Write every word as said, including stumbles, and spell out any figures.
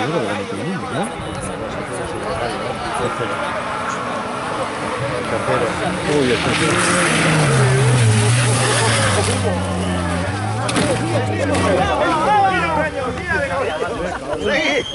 seguro que con el mismo, ¿no? El tercero. Uy, el tercero.